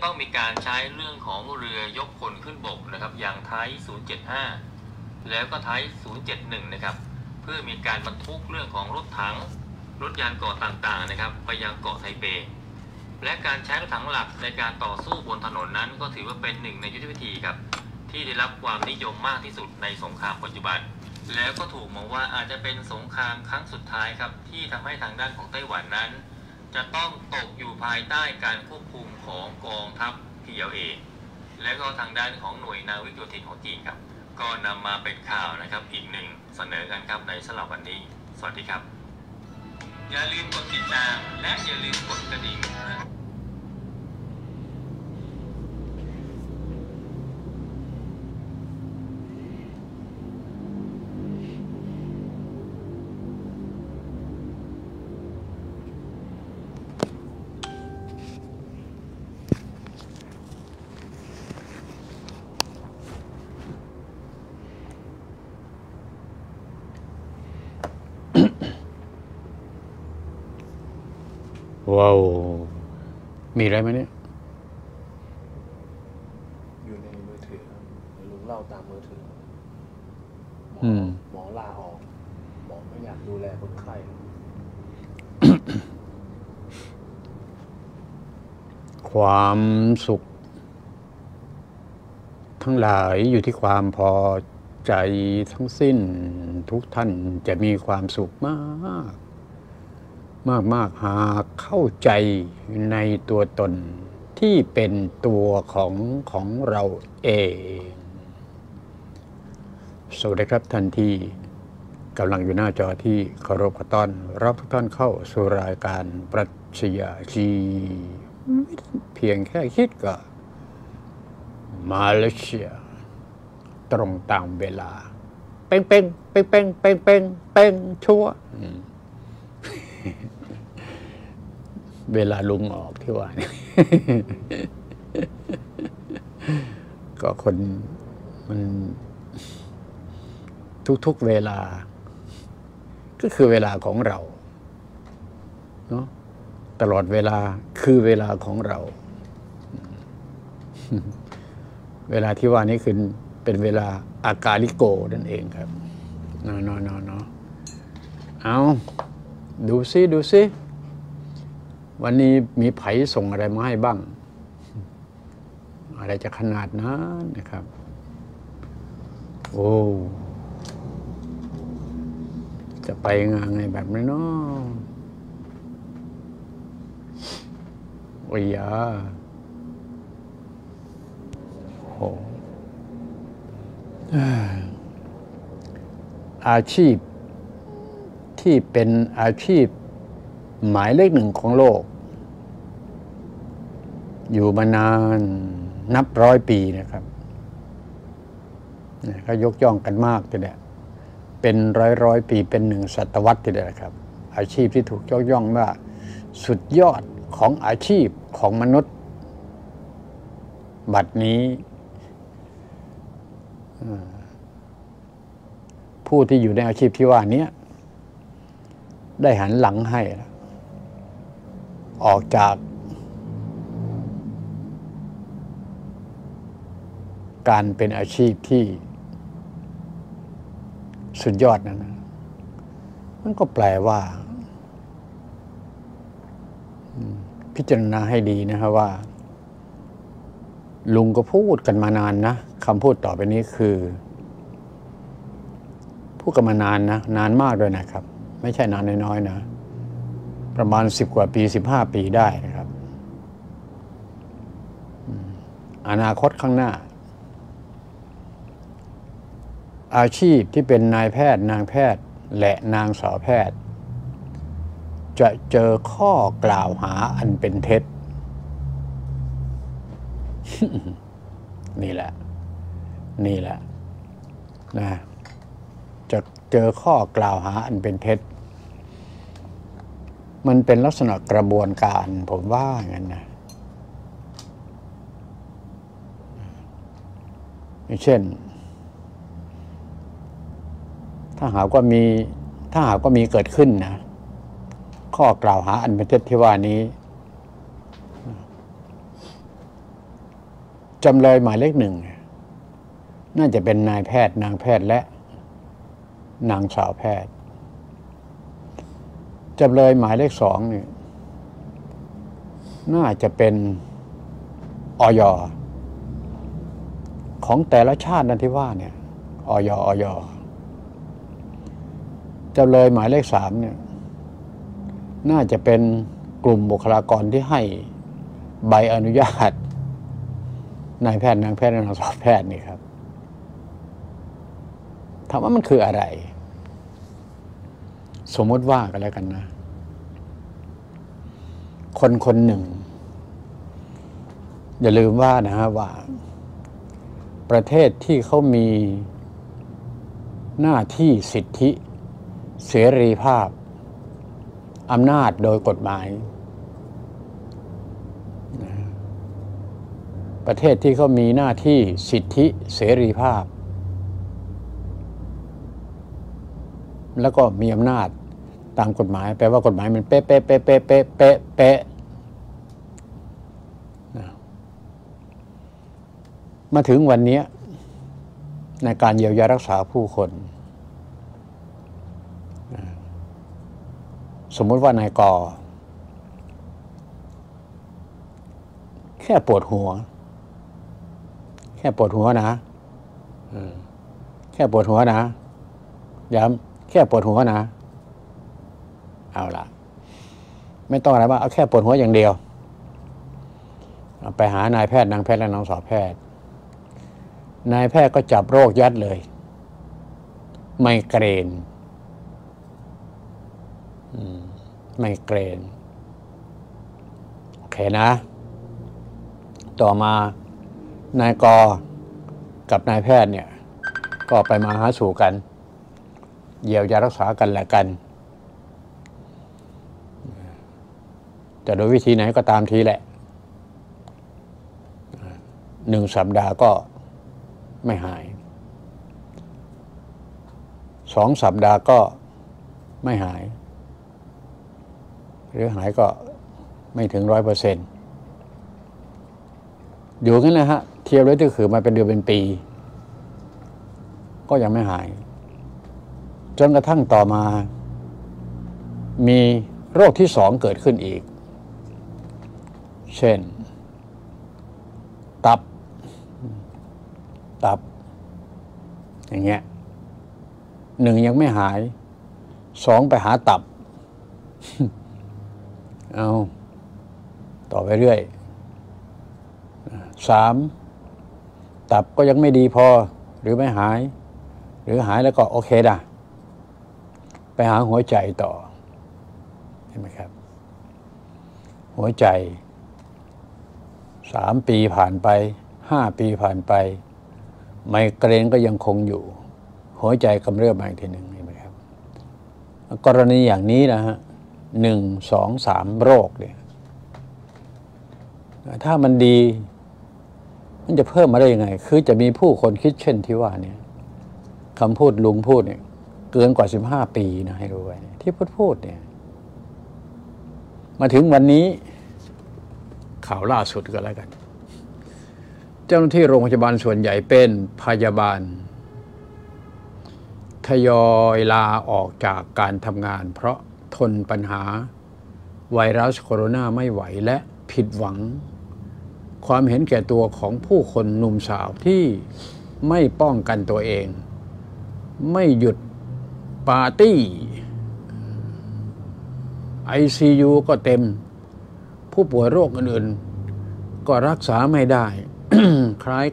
ต้องมีการใช้เรื่องของเรือยกพลขึ้นบกนะครับอย่างไทป์075แล้วก็ไทป์071นะครับเพื่อมีการบรรทุกเรื่องของรถถังรถยานเกราะต่างๆนะครับไปยังเกาะไทเปและการใช้รถถังหลักในการต่อสู้บนถนนนั้นก็ถือว่าเป็นหนึ่งในยุทธวิธีครับที่ได้รับความนิยมมากที่สุดในสงครามปัจจุบันแล้วก็ถูกมองว่าอาจจะเป็นสงครามครั้งสุดท้ายครับที่ทำให้ทางด้านของไต้หวันนั้นจะต้องตกอยู่ภายใต้การควบคุมของกองทัพ PLA และก็ทางด้านของหน่วยนาวิกโยธินของจีนครับก็นำมาเป็นข่าวนะครับอีกหนึ่งเสนอกันครับในสำหรับวันนี้สวัสดีครับอย่าลืมกดติดตามและอย่าลืมกดกระดิ่งว้าวมีอะไรไหมเนี่ยอยู่ในมือถือลุงเล่าตามมือถือหมอลาออกหมอไม่อยากดูแลคนไข้ความสุขทั้งหลายอยู่ที่ความพอใจทั้งสิ้นทุกท่านจะมีความสุขมากหากเข้าใจในตัวตนที่เป็นตัวของเราเองสวัสดีครับท่านที่กำลังอยู่หน้าจอที่เคารพต้อนรับทุกท่านเข้าสู่รายการปรัชญาชีเพียงแค่คิดก็มาเลเซียตรงตามเวลาเป้งเป้งเป้งเป้งเป้งเป้งเป้งชั่วเวลาลุงออกที่ว่านี่ ก็คนมันทุกเวลาก็คือเวลาของเราเนาะตลอดเวลาคือเวลาของเรา เวลาที่ว่านี้คือเป็นเวลาอากาลิโกนั่นเองครับเนาะเอาดูซิวันนี้มีไผส่งอะไรมาให้บ้างอะไรจะขนาดนั้นนะครับโอ้จะไปงานไงแบบนี้เนาะโอ้ยโหอาชีพที่เป็นอาชีพหมายเลขหนึ่งของโลกอยู่มานานนับ100 ปีนะครับก็ยกย่องกันมากทีเดียวเป็นร้อยปีเป็น1 ศตวรรษทีเดียวครับอาชีพที่ถูกยกย่องว่าสุดยอดของอาชีพของมนุษย์บัดนี้ผู้ที่อยู่ในอาชีพที่ว่านี้ได้หันหลังให้ออกจากการเป็นอาชีพที่สุดยอดนั้นมันก็แปลว่าพิจารณาให้ดีนะครับว่าลุงก็พูดกันมานานนะคำพูดต่อไปนี้คือพูดกันมานานนะนานมากด้วยนะครับไม่ใช่นานน้อยๆนะประมาณ10 กว่าปี15 ปีได้นะครับอนาคตข้างหน้าอาชีพที่เป็นนายแพทย์นางแพทย์และนางสาวแพทย์จะเจอข้อกล่าวหาอันเป็นเท็จ นี่แหละนะจะเจอข้อกล่าวหาอันเป็นเท็จมันเป็นลักษณะกระบวนการผมว่างั้นนะอย่างเช่นถ้าหากว่ามีเกิดขึ้นนะข้อกล่าวหาอันเป็นเท็จที่ว่านี้จำเลยหมายเลข 1น่าจะเป็นนายแพทย์นางแพทย์และนางสาวแพทย์จำเลยหมายเลข 2เนี่ยน่าจะเป็นอย.ของแต่ละชาตินั่นที่ว่าเนี่ยอย.จำเลยหมายเลข 3เนี่ยน่าจะเป็นกลุ่มบุคลากรที่ให้ใบอนุญาตนายแพทย์นางแพทย์และนางสาวแพทย์นี่ครับถามว่ามันคืออะไร สมมติว่ากันแล้วกันนะคนคนหนึ่งอย่าลืมว่านะฮะว่าประเทศที่เขามีหน้าที่สิทธิเสรีภาพอำนาจโดยกฎหมายประเทศที่เขามีหน้าที่สิทธิเสรีภาพแล้วก็มีอำนาจตามกฎหมายแปลว่ากฎหมายมันเป๊ะเป๊ะเป๊ะเป๊ะเป๊ะเป๊ะเป๊ะมาถึงวันนี้ในการเยียวยารักษาผู้คนสมมติว่านายกแค่ปวดหัวนะแค่ปวดหัวนะย้ำแค่ปวดหัวนะเอาล่ะไม่ต้องอะไรมากเอาแค่ปวดหัวอย่างเดียวไปหานายแพทย์นางแพทย์และนางสาวแพทย์นายแพทย์ก็จับโรคยัดเลยไมเกรนโอเคนะต่อมานายกกับนายแพทย์เนี่ยก็ไปมาหาสู่กันเยียวยารักษากันแหละกันจะโดยวิธีไหนก็ตามทีแหละ1 สัปดาห์ก็ไม่หาย2 สัปดาห์ก็ไม่หายหรือหายก็ไม่ถึง 100%อยู่งั้นนะฮะเทียบเลยที่คือมาเป็นเดือนเป็นปีก็ยังไม่หายจนกระทั่งต่อมามีโรคที่ 2เกิดขึ้นอีกเช่นตับอย่างเงี้ย1ยังไม่หาย2ไปหาตับเอาต่อไปเรื่อย3ตับก็ยังไม่ดีพอหรือไม่หายหรือหายแล้วก็โอเคนะไปหาหัวใจต่อเห็นไหมครับหัวใจ3 ปีผ่านไป5 ปีผ่านไปไมเกรนก็ยังคงอยู่หัวใจกำเริบมาอีกทีหนึ่งเห็นไหมครับกรณีอย่างนี้นะฮะ1 2 3โรคเนี่ยถ้ามันดีมันจะเพิ่มมาได้ยังไงคือจะมีผู้คนคิดเช่นที่ว่าเนี่ยคำพูดลุงพูดเนี่ยเกินกว่า15 ปีนะให้รู้ไว้ที่พูดเนี่ยมาถึงวันนี้ข่าวล่าสุดก็แล้วกันเจ้าหน้าที่โรงพยาบาลส่วนใหญ่เป็นพยาบาลทยอยลาออกจากการทำงานเพราะทนปัญหาไวรัสโคโรนาไม่ไหวและผิดหวังความเห็นแก่ตัวของผู้คนหนุ่มสาวที่ไม่ป้องกันตัวเองไม่หยุดปาร์ตี้ ICU ก็เต็มผู้ป่วยโรคอื่นๆก็รักษาไม่ได้ คล้าย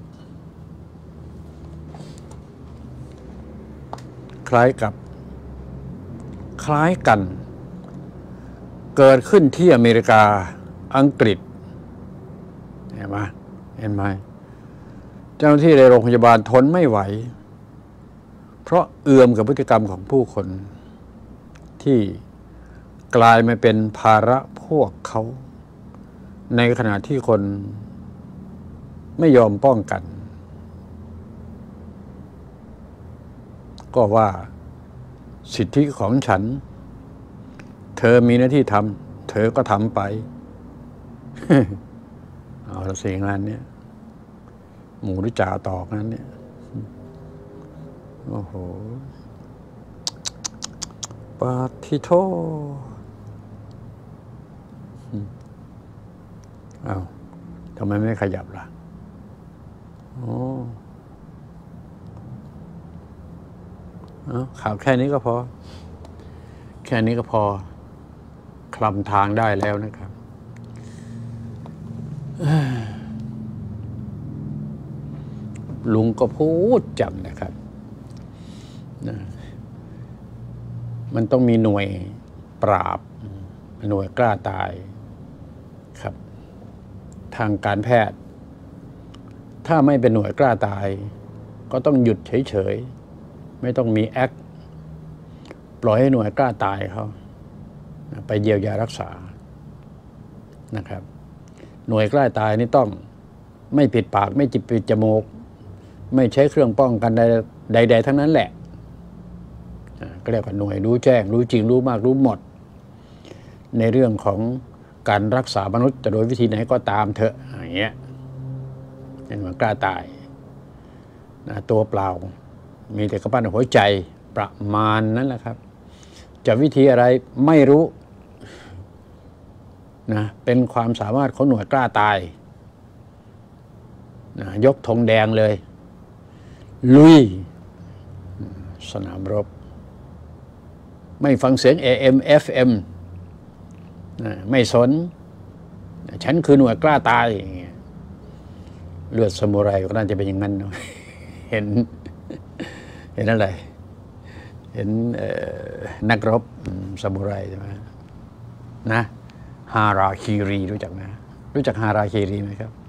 กันเกิดขึ้นที่อเมริกาอังกฤษเห็นไหมเจ้าหน้าที่ในโรงพยาบาลทนไม่ไหวเพราะเอื่อมกับพฤติกรรมของผู้คนที่กลายมาเป็นภาระพวกเขาในขณะที่คนไม่ยอมป้องกันก็ว่าสิทธิของฉันเธอมีหน้าที่ทำเธอก็ทำไป เอาละสิ่งนั้นเนี่ยหมูหรือจ่าตอกนั้นเนี่ยโอ้โหปาทิโทอ้าวทำไมไม่ขยับล่ะโอ้ข่าวแค่นี้ก็พอแค่นี้ก็พอคลำทางได้แล้วนะครับลุงก็พูดจำนะครับมันต้องมีหน่วยปราบหน่วยกล้าตายครับทางการแพทย์ถ้าไม่เป็นหน่วยกล้าตายก็ต้องหยุดเฉยๆไม่ต้องมีแอคปล่อยให้หน่วยกล้าตายเขาไปเยียวยารักษานะครับหน่วยกล้าตายนี่ต้องไม่ปิดปากไม่ปิดจมูกไม่ใช้เครื่องป้องกันใดๆทั้งนั้นแหละก็เรียกว่าหน่วยรู้แจ้งรู้จริงรู้มากรู้หมดในเรื่องของการรักษามนุษย์จะโดยวิธีไหนก็ตามเถอะอย่างเงี้ยเป็นหน่วยกล้าตายตัวเปล่ามีแต่กระปั้นหัวใจประมาณนั้นแหละครับจะวิธีอะไรไม่รู้นะเป็นความสามารถของหน่วยกล้าตายนะยกธงแดงเลยลุยสนามรบไม่ฟังเสียง AM FM นะไม่สนฉันคือหน่วยกล้าตายเลือดซามูไรก็น่าจะเป็นอย่างนั้นเนาะเห็นอะไรเห็นนักรบซามูไรใช่ไหมนะฮาราคิรีรู้จักไหมรู้จักฮาราคิรีไหมครับ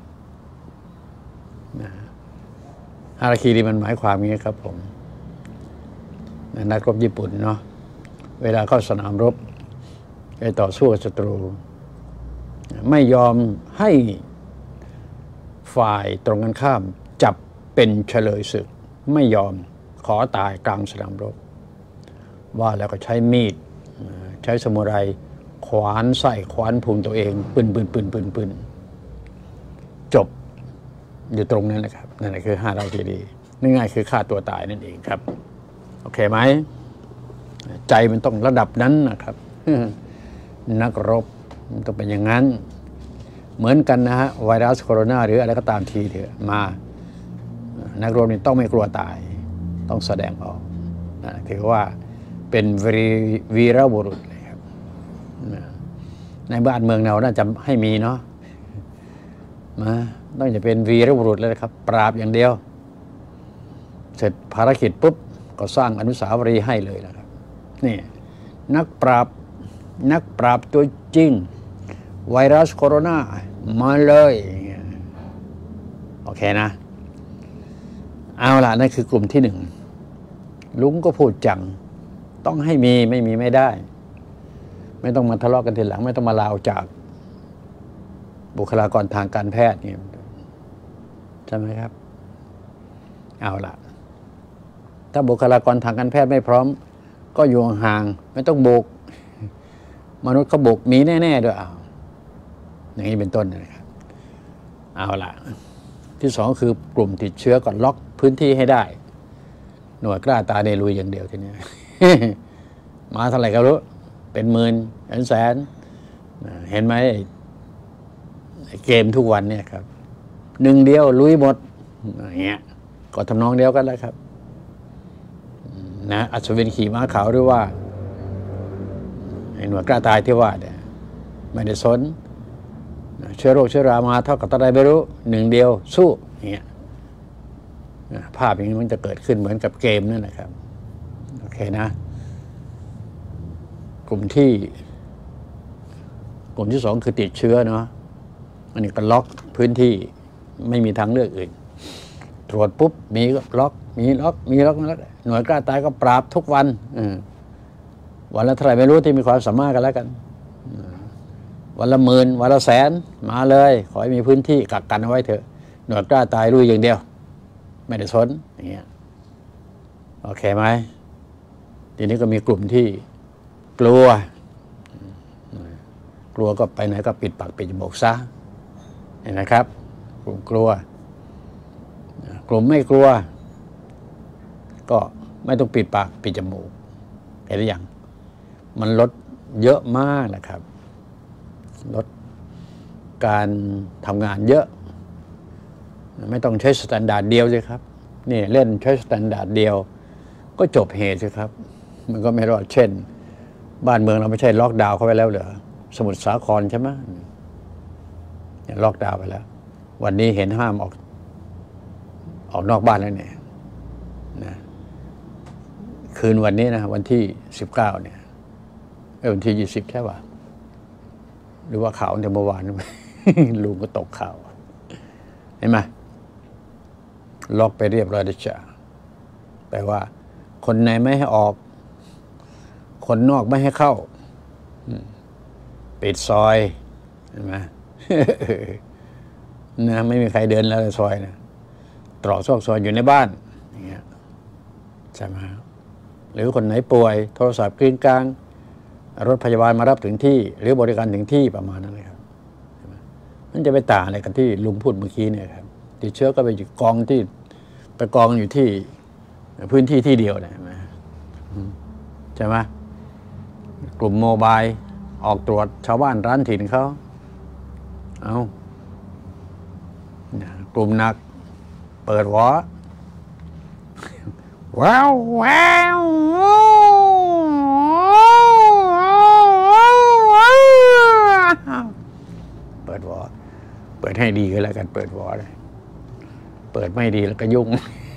ฮาราคิรีมันหมายความอย่างนี้ครับผมนักรบญี่ปุ่นเนาะเวลาเข้าสนามรบไปต่อสู้กับศัตรูไม่ยอมให้ฝ่ายตรงกันข้ามจับเป็นเฉลยศึกไม่ยอมขอตายกลางสนามรบว่าแล้วก็ใช้มีดใช้สมุไรขวานใส่ขวานพุงตัวเองปืนจบอยู่ตรงนั้นนะครับนั่นแหละคือฮาราคิรีง่ายๆคือฆ่าตัวตายนั่นเองครับโอเคไหมใจมันต้องระดับนั้นนะครับนักรบมันต้องเป็นอย่างนั้นเหมือนกันนะฮะไวรัสโคโรนาหรืออะไรก็ตามทีเถอะมานักรบนี่ต้องไม่กลัวตายต้องแสดงออกถือว่าเป็นวีรบุรุษเลยครับในบ้านเมืองเราน่าจะให้มีเนาะมาต้องจะเป็นวีรบุรุษเลยครับปราบอย่างเดียวเสร็จภารกิจปุ๊บก็สร้างอนุสาวรีย์ให้เลยนะครับนี่นักปราบตัวจริงไวรัสโคโรนามาเลยโอเคนะเอาล่ะนั่นคือกลุ่มที่หนึ่งลุงก็พูดจังต้องให้มีไม่มีไม่ได้ไม่ต้องมาทะเลาะกันทีหลังไม่ต้องมาลาออกจากบุคลากรทางการแพทย์นี่ใช่ไหมครับเอาล่ะถ้าบุคลากรทางการแพทย์ไม่พร้อมก็อยู่ห่างไม่ต้องโบกมนุษย์เขาโบกมีแน่ๆด้วยอย่างนี้เป็นต้นนะครับเอาล่ะที่สองคือกลุ่มติดเชื้อก่อนล็อกพื้นที่ให้ได้หน่วยกล้าตาในลุยอย่างเดียวทีนี้ มาเท่าไหร่ก็รู้เป็นหมื่นเป็นแสนเห็นไหมเกมทุกวันเนี่ยครับหนึ่งเดียวลุยหมดอย่างเงี้ยก็ทำนองเดียวกันแล้วครับนะอัศวินขี่ม้าขาวหรือว่าหน่วยกล้าตายที่ว่าเนี่ยไม่ได้สนเชื้อโรคเชื้อรามาเท่ากับอะไรไม่รู้หนึ่งเดียวสู้อย่างเงี้ยภาพอย่างนี้มันจะเกิดขึ้นเหมือนกับเกมนั่นแหละครับโอเคนะกลุ่มที่สองคือติดเชื้อเนาะอันนี้ก็ล็อกพื้นที่ไม่มีทางเลือกอื่นตรวจปุ๊บมีก็ล็อกมีล็อกหน่วยกล้าตายก็ปราบทุกวันวันละเท่าไหร่ไม่รู้ที่มีความสามารถกันแล้วกันวันละหมื่นวันละแสนมาเลยขอให้มีพื้นที่กักกันเอาไว้เถอะหน่วยกล้าตายลุยอย่างเดียวไม่ได้สนอย่างเงี้ยโอเคไหมทีนี้ก็มีกลุ่มที่กลัวก็ไปไหนก็ปิดปากปิดจมูกซะเห็นไหมครับกลุ่มกลัวกลุ่มไม่กลัวก็ไม่ต้องปิดปากปิดจมูกเห็นหรือยังมันลดเยอะมากนะครับลดการทำงานเยอะไม่ต้องใช้สแตนดาร์ดเดียวสิครับนี่เล่นใช้สแตนดาร์ดเดียวก็จบเหตุสิครับมันก็ไม่รอดเช่นบ้านเมืองเราไม่ใช่ล็อกดาวน์เข้าไปแล้วเหรอสมุทรสาครใช่ไหมล็อกดาวน์ไปแล้ววันนี้เห็นห้ามออกนอกบ้านแล้วเนี่ยนะคืนวันนี้นะวันที่19เนี่ยวันที่20ใช่ป่ะหรือว่าข่าวแต่เมื่อวาน ลุงก็ตกข่าวเห็นไหมล็อกไปเรียบร้อยแล้วจ้ะแปลว่าคนในไม่ให้ออกคนนอกไม่ให้เข้าปิดซอยเห็นไหม นะไม่มีใครเดินแล้วในซอยนะตรอกซอกซอยอยู่ในบ้านอย่างเงี้ยใช่ไหมหรือคนไหนป่วยโทรศัพท์กริ้งกลางรถพยาบาลมารับถึงที่หรือบริการถึงที่ประมาณนั้นเลยครับมันจะไปต่างอะไรกันที่ลุงพูดเมื่อกี้เนี่ยครับติดเชื้อก็ไปกองอยู่ที่พื้นที่ที่เดียวนะใช่ไหมกลุ่มโมบายออกตรวจชาวบ้านร้านถิ่นเขาเอากลุ่มหนักเปิดวอว้าวว้าวเปิดวอเปิดให้ดีก็แล้วกันเปิดวอเลยเปิดไม่ดีแล้วก็ยุ่ง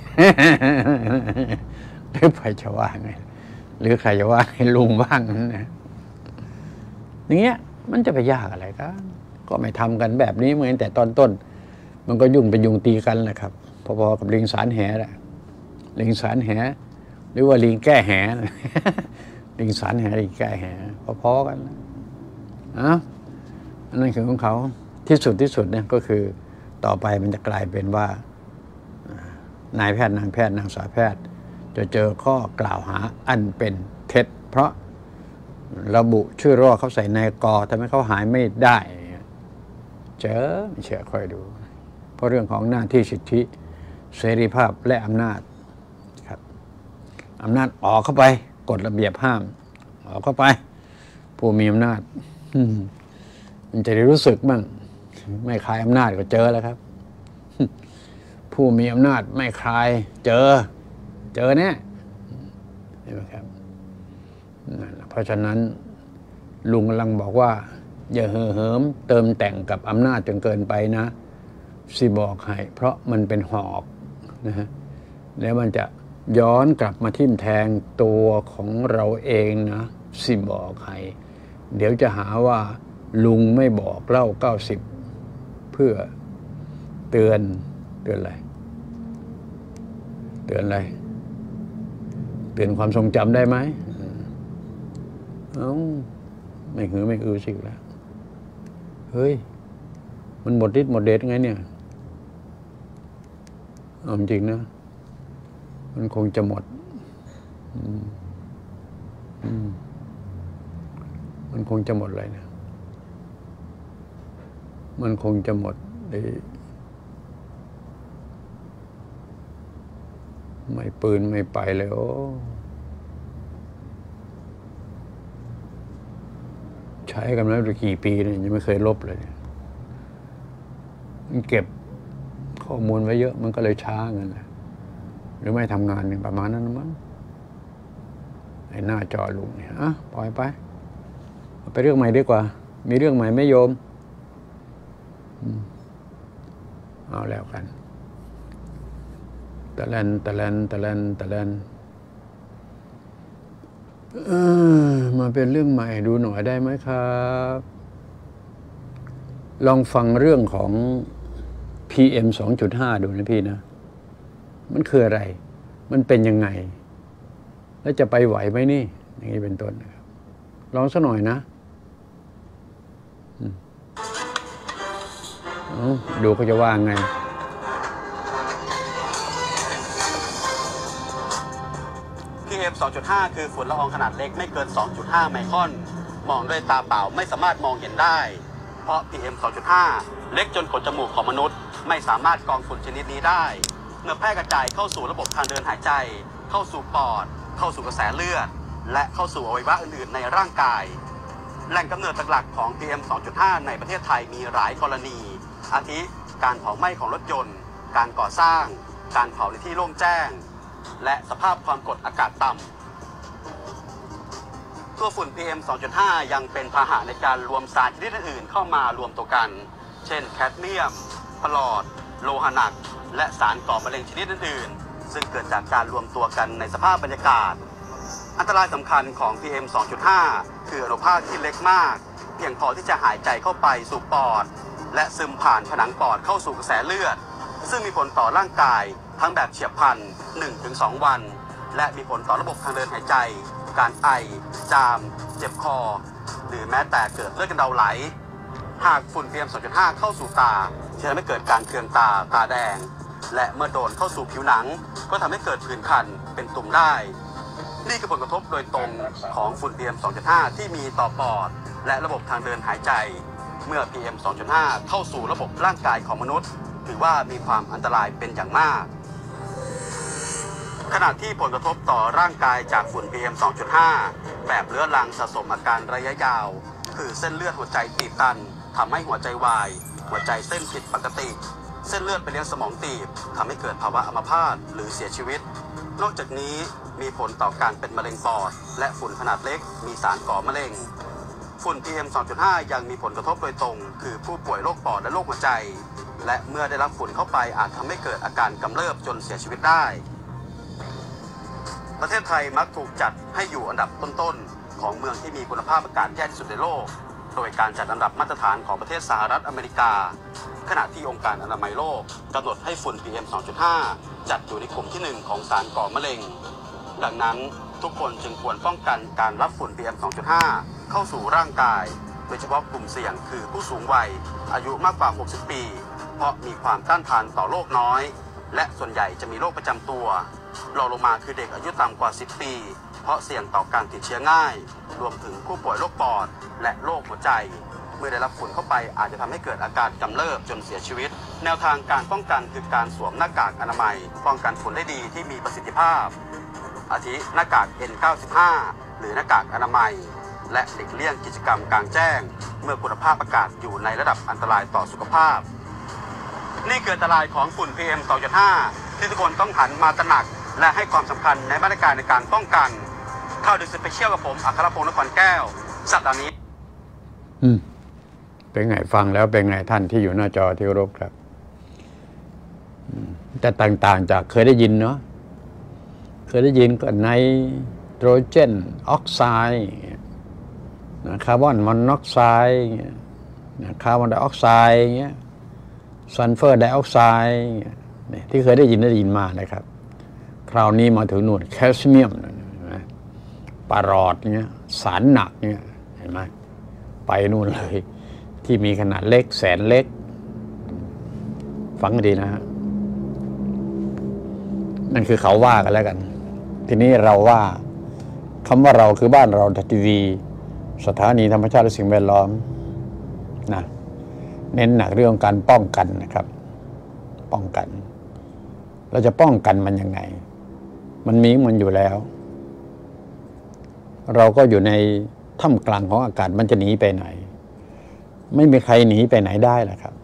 หรือใครจะว่าไงหรือใครจะว่าให้ลุงบ้างนะอย่างเงี้ยมันจะไปยากอะไรกันก็ไม่ทำกันแบบนี้เหมือนแต่ตอนต้นมันก็ยุ่งเป็นยุงตีกันแหละครับพอๆกับลิงสารแหแหละลิงสารแหหรือว่าลิงแก้แหลิงสารแหลิงแก้แหพอๆกันอันนั้นคือของเขาที่สุดเนี่ยก็คือต่อไปมันจะกลายเป็นว่านายแพทย์นางแพทย์นางสาวแพทย์จะเจอข้อกล่าวหาอันเป็นเท็จเพราะระบุชื่อโรคเขาใส่ในกอทำให้เขาหายไม่ได้เจอไม่เชื่อคอยดูเพราะเรื่องของหน้าที่สิทธิเสรีภาพและอำนาจครับอำนาจออกเข้าไปกฎระเบียบห้ามออกเข้าไปผู้มีอำนาจมันจะได้รู้สึกบ้างไม่คลายอำนาจก็เจอแล้วครับผู้มีอำนาจไม่คลายเจอแน่เห็นไหมครับเพราะฉะนั้นลุงกำลังบอกว่าอย่าเห่อเหิมเติมแต่งกับอำนาจจนเกินไปนะสิบอกให้เพราะมันเป็นหอกนะฮะแล้วมันจะย้อนกลับมาทิ่มแทงตัวของเราเองนะสิบอกให้เดี๋ยวจะหาว่าลุงไม่บอกเล่า90เพื่อเตือนอะไรเตือนความทรงจำได้ไหมไม่หือไม่อือสิแล้วเฮ้ยมันหมดฤทธิ์หมดเดชไงเนี่ยเอาจริงนะมันคงจะหมดมันคงจะหมดอะไรนะมันคงจะหมดไม่ปืนไม่ไปเลยโอ้ใช้กันมากี่ปีเนี่ยยังไม่เคยลบเลยมันเก็บข้อมูลไว้เยอะมันก็เลยช้าเงินเลยหรือไม่ทำงานเนี่ยประมาณนั้นมั้งไอ้หน้าจอลุงเนี่ยปล่อยไปเรื่องใหม่ดีกว่ามีเรื่องใหม่ไม่โยมเอาแล้วกันตะแลนมาเป็นเรื่องใหม่ดูหน่อยได้ไหมครับลองฟังเรื่องของ PM 2.5 ดูนะพี่นะมันคืออะไรมันเป็นยังไงแล้วจะไปไหวไหมนี่อย่างนี้เป็นต้นนะครับลองสักหน่อยนะดูเขาจะว่าไง PM 2.5 คือฝุ่นละอองขนาดเล็กไม่เกิน 2.5 ไมครอนมองด้วยตาเปล่าไม่สามารถมองเห็นได้เพราะ PM 2.5 เล็กจนขนจมูกของมนุษย์ไม่สามารถกรองฝุ่นชนิดนี้ได้เมื่อแพร่กระจายเข้าสู่ระบบทางเดินหายใจเข้าสู่ปอดเข้าสู่กระแสเลือดและเข้าสู่อวัยวะอื่นๆในร่างกายแหล่งกำเนิดหลักๆของ PM 2.5 ในประเทศไทยมีหลายกรณีอาทิการเผาไหม้ของรถยนต์การก่อสร้างการเผาในที่โล่งแจ้งและสภาพความกดอากาศต่ำตัวฝุ่น PM 2.5 ยังเป็นพาหะในการรวมสารชนิดอื่นๆเข้ามารวมตัวกันเช่นแคดเมียมพลอดโลหะหนักและสารก่อมะเร็งชนิดอื่นๆซึ่งเกิดจากการรวมตัวกันในสภาพบรรยากาศอันตรายสำคัญของ PM 2.5 คืออนุภาคที่เล็กมากเพียงพอที่จะหายใจเข้าไปสู่ปอดและซึมผ่านผนังปอดเข้าสู่กระแสเลือดซึ่งมีผลต่อร่างกายทั้งแบบเฉียบพลัน 1-2 วันและมีผลต่อระบบทางเดินหายใจการไอจามเจ็บคอหรือแม้แต่เกิดเลือดกำเดาไหลหากฝุ่น PM 2.5 เข้าสู่ตาจะทำให้เกิดการเคืองตาแดงและเมื่อโดนเข้าสู่ผิวหนังก็ทำให้เกิดผื่นคันเป็นตุ่มได้นี่คือผลกระทบโดยตรงของฝุ่น PM 2.5 ที่มีต่อปอดและระบบทางเดินหายใจเมื่อ PM 2.5 เข้าสู่ระบบร่างกายของมนุษย์ถือว่ามีความอันตรายเป็นอย่างมากขณะที่ผลกระทบต่อร่างกายจากฝุ่น PM 2.5 แบบเรื้อรังสะสมอาการระยะยาวคือเส้นเลือดหัวใจตีบตันทำให้หัวใจวายหัวใจเส้นผิดปกติเส้นเลือดไปเลี้ยงสมองตีบทำให้เกิดภาวะอัมพาตหรือเสียชีวิตนอกจากนี้มีผลต่อการเป็นมะเร็งปอดและฝุ่นขนาดเล็กมีสารก่อมะเร็งฝุ่น PM 2.5 ยังมีผลกระทบโดยตรงคือผู้ป่วยโรคปอดและโรคหัวใจและเมื่อได้รับฝุ่นเข้าไปอาจทำให้เกิดอาการกำเริบจนเสียชีวิตได้ประเทศไทยมักถูกจัดให้อยู่อันดับต้นๆของเมืองที่มีคุณภาพอากาศแย่ที่สุดในโลกโดยการจัดอันดับมาตรฐานของประเทศสหรัฐอเมริกาขณะที่องค์การอนามัยโลกกำหนดให้ฝุ่น PM 2.5 จัดอยู่ในกลุ่มที่ 1 ของสารก่อมะเร็งดังนั้นทุกคนจึงควรป้องกันการรับฝุ่น PM 2.5 เข้าสู่ร่างกายโดยเฉพาะกลุ่มเสี่ยงคือผู้สูงวัยอายุมากกว่า 60 ปีเพราะมีความต้านทานต่อโรคน้อยและส่วนใหญ่จะมีโรคประจำตัวรองลงมาคือเด็กอายุต่ำกว่า 10 ปีเพราะเสี่ยงต่อการติดเชื้อง่ายรวมถึงผู้ป่วยโรคปอดและโรคหัวใจเมื่อได้รับฝุ่นเข้าไปอาจจะทำให้เกิดอาการกำเริบจนเสียชีวิตแนวทางการป้องกันคือการสวมหน้ากากอนามัยป้องกันฝุ่นได้ดีที่มีประสิทธิภาพอาทิหน้ากาก N95 หรือหน้ากากอนามัยและหลีกเลี่ยงกิจกรรมกลางแจ้งเมื่อคุณภาพอากาศอยู่ในระดับอันตรายต่อสุขภาพนี่คืออันตรายของฝุ่น PM 2.5 ที่ทุกคนต้องหันมาตระหนักและให้ความสำคัญในมาตรการในการป้องกันข่าวดึกสเปเชียลกับผมอัครพงษ์นครแก้วสัปดาห์นี้เป็นไงฟังแล้วเป็นไงท่านที่อยู่หน้าจอที่เคารพครับแต่ต่างๆจากเคยได้ยินเนาะเคยได้ยินก็ไนโตรเจนออกไซด์คาร์บอนมอนอกไซด์คาร์บอนไดออกไซด์ซัลเฟอร์ไดออกไซด์ที่เคยได้ยินมานะครับคราวนี้มาถึงนู่นแคลเซียมปารอดเนี่ยสารหนักเนี่ยเห็นไหมไปนู่นเลยที่มีขนาดเล็กแสนเล็กฟังดีนะฮะนั่นคือเขาว่ากันแล้วกันทีนี้เราว่าคำว่าเราคือบ้านเราทีวีสถานีธรรมชาติและสิ่งแวดล้อมนะเน้นหนักเรื่องการป้องกันนะครับป้องกันเราจะป้องกันมันยังไงมันมีมันอยู่แล้วเราก็อยู่ในท่ามกลางของอากาศมันจะหนีไปไหนไม่มีใครหนีไปไหนได้แหละครับ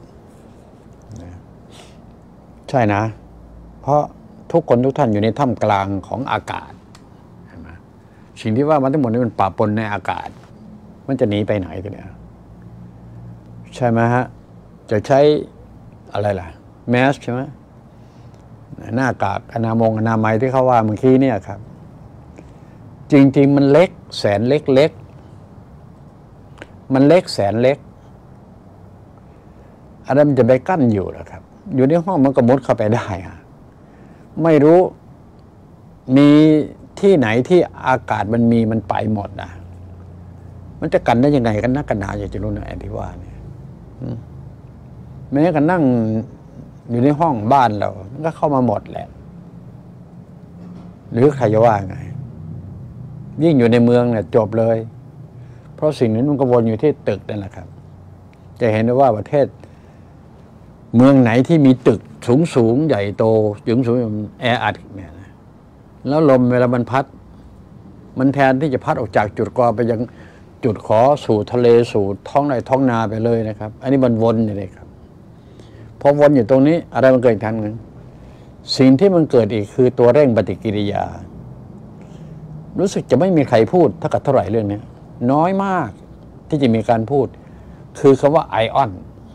ใช่นะเพราะทุกคนทุกท่านอยู่ในท่ามกลางของอากาศใช่ไหมสิ่งที่ว่ามันทั้งหมดนี้มันปะปนในอากาศมันจะหนีไปไหนกันเนี่ยใช่ไหมฮะจะใช้อะไรล่ะแมสใช่ไหมหน้ากากอนามัยที่เขาว่าเมื่อกี้เนี่ยครับจริงๆมันเล็กแสนเล็กมันเล็กแสนเล็กอะไรมันจะไปกั้นอยู่หรอครับอยู่ในห้องมันก็มุดเข้าไปได้ไม่รู้มีที่ไหนที่อากาศมันมีมันไปหมดนะมันจะกันได้ยังไงกันนักกันหนาอยากจะรู้นะแอนที่ว่าเนี่ยแม้กันนั่งอยู่ในห้องบ้านเราก็เข้ามาหมดแหละหรือใครจะว่าไงยิ่งอยู่ในเมืองเนี่ยจบเลยเพราะสิ่งนั้นมันก็วนอยู่ที่ตึกนั่นแหละครับจะเห็นได้ว่าประเทศเมืองไหนที่มีตึกสูงใหญ่โตสูงแออัดเนี่ยนะแล้วลมเวลามันพัดมันแทนที่จะพัดออกจากจุดกอไปยังจุดขอสู่ทะเลสู่ท้องไร่ท้องนาไปเลยนะครับอันนี้มันวนอยู่เลยครับพอวนอยู่ตรงนี้อะไรมันเกิดอีกทางหนึ่งสิ่งที่มันเกิดอีกคือตัวเร่งปฏิกิริยารู้สึกจะไม่มีใครพูดเท่าไหร่เรื่องนี้น้อยมากที่จะมีการพูดคือคำว่าไอออน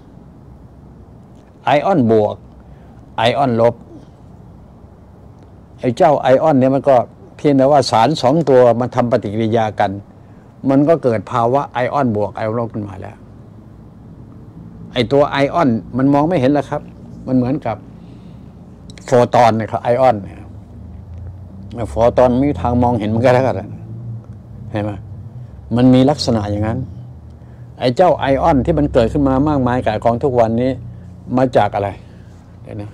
บวกไอออนลบไอ้เจ้าไอออนเนี่ยมันก็เพียงแต่ว่าสารสองตัวมันทำปฏิกิริยากันมันก็เกิดภาวะไอออนบวกไอออนลบขึ้นมาแล้วไอ้ตัวไอออนมันมองไม่เห็นแล้วครับมันเหมือนกับโฟตอนนะครับไอออนเนี่ยโฟตอนไม่มีทางมองเห็นมันก็แล้วกันเห็นไหมมันมีลักษณะอย่างนั้นไอ้เจ้าไอออนที่มันเกิดขึ้นมามากมายกับกองทุกวันนี้มาจากอะไรเดี๋ยวนะ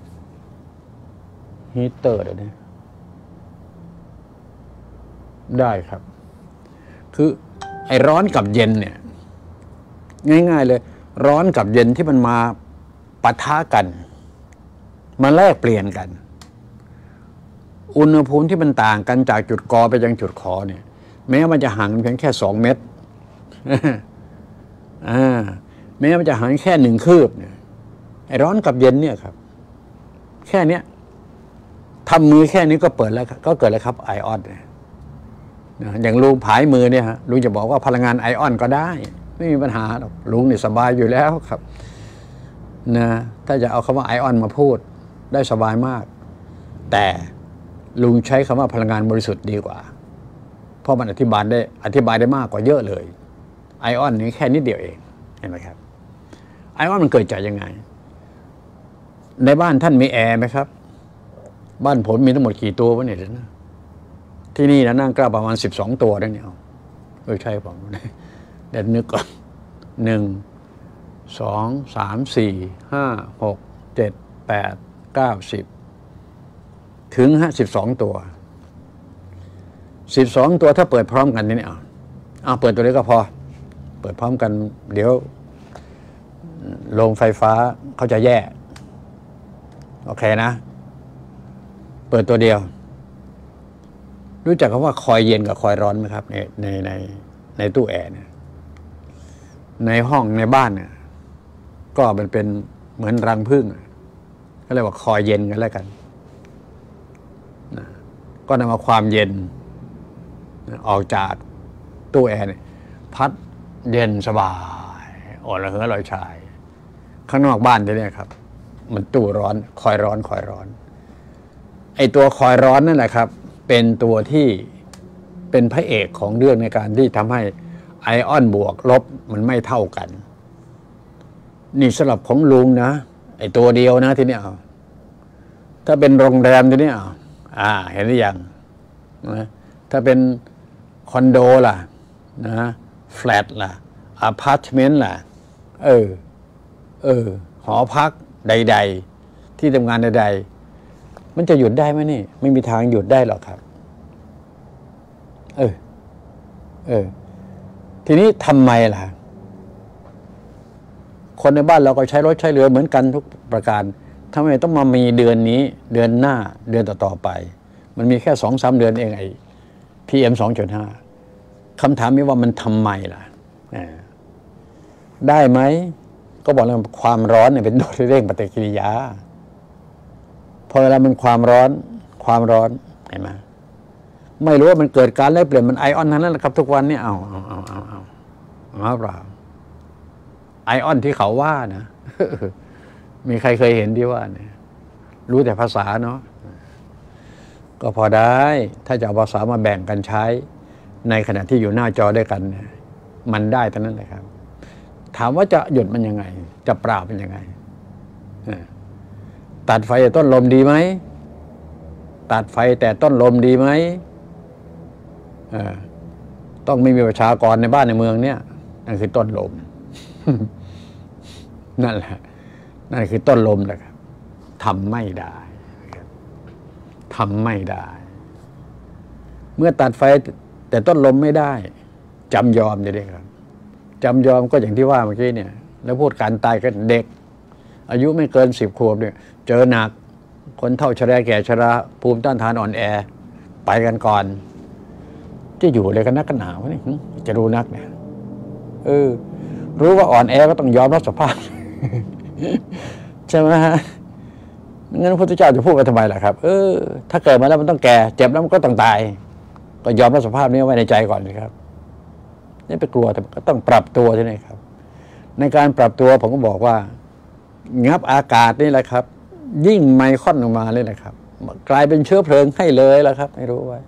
ฮีเตอร์เดี๋ยวนี้ได้ครับคือไอ้ร้อนกับเย็นเนี่ยง่ายๆเลยร้อนกับเย็นที่มันมาปะทะกันมาแลกเปลี่ยนกันอุณหภูมิที่มันต่างกันจากจุดกอไปยังจุดขอเนี่ยแม้มันจะห่างเพียงแค่2 เมตรแม้มันจะห่างแค่1 คืบเนี่ยไอ้ร้อนกับเย็นเนี่ยครับแค่เนี้ยทำมือแค่นี้ก็เปิดแล้วก็เกิดแล้วครับไอออนเนี่ยอย่างลุงผายมือเนี่ยฮะลุงจะบอกว่าพลังงานไอออนก็ได้ไม่มีปัญหาหรอกลุงนี่สบายอยู่แล้วครับนะถ้าจะเอาคำว่าไอออนมาพูดได้สบายมากแต่ลุงใช้คำว่าพลังงานบริสุทธิ์ดีกว่าเพราะมันอธิบายได้มากกว่าเยอะเลยไอออนนี่แค่นิดเดียวเองเห็นไหมครับไอออนมันเกิดจากยังไงในบ้านท่านมีแอร์ไหมครับบ้านผมมีทั้งหมดกี่ตัววะเนี่ยที่นี่นะนั่งกล้าประมาณ12 ตัวได้เนี่ยใช่ผมเดี๋ยวนึกก่อน1 2 3 4 5 6 7 8 9 10ถึง12 ตัว12 ตัวถ้าเปิดพร้อมกันนี่เปิดตัวนี้ก็พอเปิดพร้อมกันเดี๋ยวโรงไฟฟ้าเขาจะแย่โอเคนะเปิดตัวเดียวรู้จักคำว่าคอยเย็นกับคอยร้อนไหมครับในตู้แอร์เนี่ยในห้องในบ้านเนี่ยก็มันเป็นเหมือนรังผึ้งก็เรียกว่าคอยเย็นกันแล้วกันก็นำมาความเย็นออกจากตู้แอร์เนี่ยพัดเย็นสบายอ่อนระเหยลอยชายข้างนอกบ้านที่นี่ครับมันตู้ร้อนคอยร้อนไอ้ตัวคอยร้อนนั่นแหละครับเป็นตัวที่เป็นพระเอกของเรื่องในการที่ทำให้ไอออนบวกลบมันไม่เท่ากันนี่สำหรับของลุงนะไอ้ตัวเดียวนะทีนี้ถ้าเป็นโรงแรมทีนี้เห็นหรือยังนะถ้าเป็นคอนโดล่ะนะแฟลตล่ะอพาร์ตเมนต์ล่ะหอพักใดๆที่ทำงานใดๆมันจะหยุดได้ไหมนี่ไม่มีทางหยุดได้หรอกครับทีนี้ทำไมล่ะคนในบ้านเราก็ใช้รถใช้เรือเหมือนกันทุกประการทำไมต้องมามีเดือนนี้เดือนหน้าเดือนต่อๆไปมันมีแค่ 2-3 เดือนเองไอ้ PM 2.5 คำถามนี้ว่ามันทำไมล่ะได้ไหมก็บอกแล้วความร้อนเนี่ยเป็นตัวเร่งปฏิกิริยาพอเวลามันความร้อนเห็นไหมไม่รู้ว่ามันเกิดการแลกเปลี่ยนมันไอออนทั้งนั้นแหละครับทุกวันนี้เอาเปล่าไอออนที่เขาว่านะ มีใครเคยเห็นที่ว่าเนี่ยรู้แต่ภาษาเนาะก็พอได้ถ้าจะเอาภาษามาแบ่งกันใช้ในขณะที่อยู่หน้าจอด้วยกันเนี่ยมันได้เท่านั้นเลยครับถามว่าจะหยุดมันยังไงจะปราบมันยังไงตัดไฟแต่ต้นลมดีไหมตัดไฟแต่ต้นลมดีไหมต้องไม่มีประชากรในบ้านในเมืองเนี่ยนั่นคือต้นลม นั่นแหละนั่นคือต้นลมแหละครับทำไม่ได้เมื่อตัดไฟแต่ต้นลมไม่ได้จำยอมจะได้ครับจำยอมก็อย่างที่ว่าเมื่อกี้เนี่ยแล้วพูดการตายกันเด็กอายุไม่เกิน10 ขวบเนี่ยเจอหนักคนเฒ่าชราแก่ชราภูมิต้านทานอ่อนแอไปกันก่อนจะอยู่เลยกันนักกันหนาวนี่จะรู้นักเนี่ยรู้ว่าอ่อนแอก็ต้องยอมรับสภาพ ใช่ไหมฮะงั้นพระพุทธเจ้าจะพูดกันทำไมล่ะครับถ้าเกิดมาแล้วมันต้องแก่เจ็บแล้วมันก็ต้องตายก็ยอมรับสภาพนี้ไว้ในใจก่อนนะครับนี่ไปกลัวแต่ก็ต้องปรับตัวใช่ไหมครับในการปรับตัวผมก็บอกว่างับอากาศนี่แหละครับยิ่งไมครอนออกมาเลยนะครับกลายเป็นเชื้อเพลิงให้เลยแล้วครับให้รู้ไว้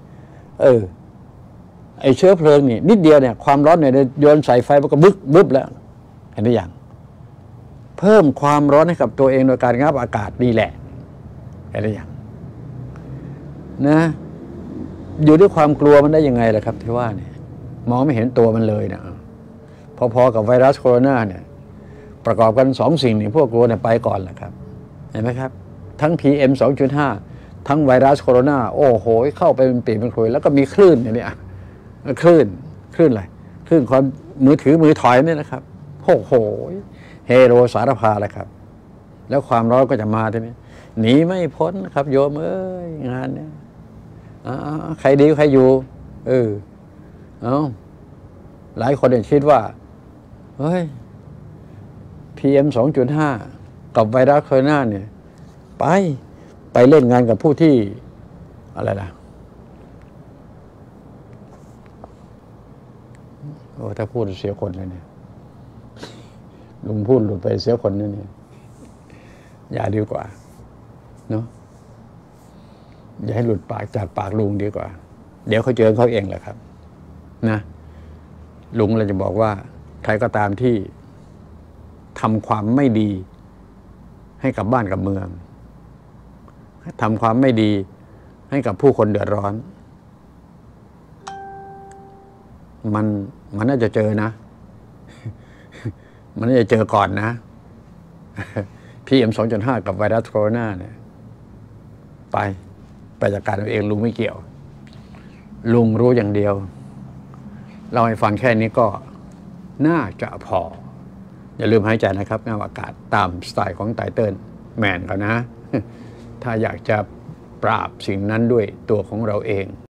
ไอเชื้อเพลิงนี่นิดเดียวเนี่ยความร้อนเนี่ยโยนใส่ไฟมันก็บึ๊บแล้วเห็นหรือยังเพิ่มความร้อนให้กับตัวเองโดยการงับอากาศดีแหละเห็นหรือยังนะอยู่ด้วยความกลัวมันได้ยังไงล่ะครับที่ว่าเนี่ยมองไม่เห็นตัวมันเลยนะพอๆกับไวรัสโคโรนาเนี่ยประกอบกัน2 สิ่งนี่พวกกลัวเนี่ยไปก่อนแหละครับเห็นไหมครับทั้ง PM 2.5 ทั้งไวรัสโคโรนาโอ้โหเข้าไปเป็นปีเป็นคลุยแล้วก็มีคลื่นเนี่ยคลื่นอะไรคลื่นความมือถือมือถอยเนี่ยนะครับโอ้โหเฮโรสารพาเลยครับแล้วความร้อนก็จะมาใช่ไหมหนีไม่พ้นครับโยมงานเนี่ยใครดีใครอยู่หลายคนคิดว่าเฮ้ย PM 2.5 กับไวรัสโคโรนาเนี่ยไปเล่นงานกับผู้ที่อะไรล่ะถ้าพูดเสียคนเลยเนี่ยลุงพูดหลุดไปเสียคนนี่เนี่ยอย่าดีกว่าเนาะอย่าให้หลุดปากจากปากลุงดีกว่าเดี๋ยวเขาเจอเขาเองแหละครับนะลุงเราจะบอกว่าใครก็ตามที่ทำความไม่ดีให้กับบ้านกับเมืองทำความไม่ดีให้กับผู้คนเดือดร้อนมันน่าจะเจอนะ มันน่าจะเจอก่อนนะ PM 2.5 กับไวรัสโคโรนาเนี่ยไปจัดการเอาเองลุงไม่เกี่ยวลุงรู้อย่างเดียวเราให้ฟังแค่นี้ก็น่าจะพออย่าลืมหายใจนะครับงับอากาศตามสไตล์ของไตเติ้ลแมนเขานะ ถ้าอยากจะปราบสิ่งนั้นด้วยตัวของเราเอง